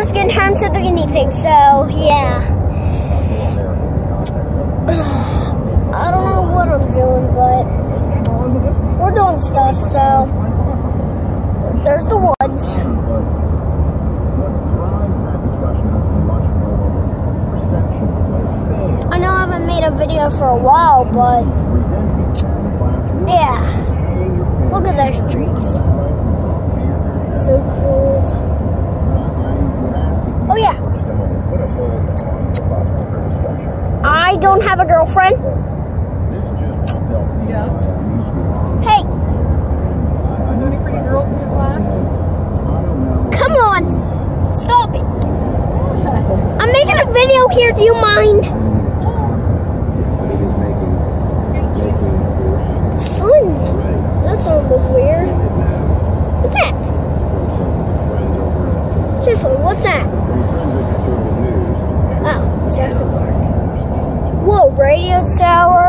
just getting turned to the guinea pig, so yeah. I don't know what I'm doing, but we're doing stuff, so there's the woods. I know I haven't made a video for a while, but yeah. Look at those trees. So cool. Oh yeah. I don't have a girlfriend. You don't? Hey. Are there any pretty girls in your class? Come on. Stop it. I'm making a video here. Do you mind? Son. That sound was weird. What's that? Seriously, what's that? Oh, it's just a mark. Whoa, radio tower.